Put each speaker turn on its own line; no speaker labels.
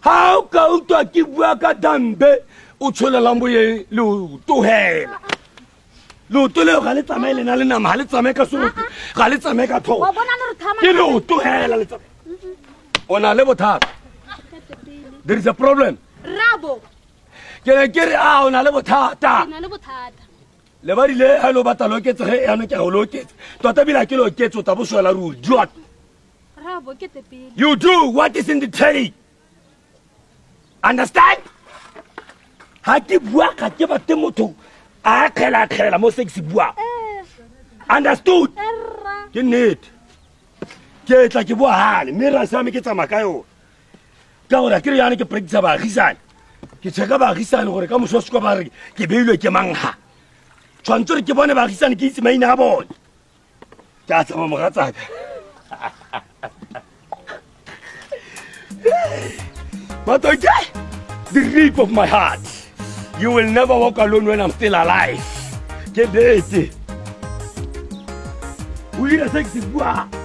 How go to keep work at Dambe? Ucholamboye, Lu, to hell. Lu, to le Galita Mail and Alina, Halitza make a soup, Halitza make a talk. You to hell. On a level top. There is a problem.
Rabo.
Can I get it out on a level top? Levari le hello batalo gets a and a locket. Don't be like you get to Tabusha rule. Drop.
Rabo, get the bill.
You do what is in the tray. Understand? I keep work at give a temoto. I tell a most sexy bois. Understood? You need. Get like you were, Mira Sami gets a Macayo. Go to Kirianic Prinzaba, Risan. Kitchagaba, Risan, or come so scobari, Kibilu Kimanga. Chantur Kibonaba, Risan Kiss main aboard. That's a Mamata. But okay, the rip of my heart. You will never walk alone when I'm still alive. Get it. We are sexy bois.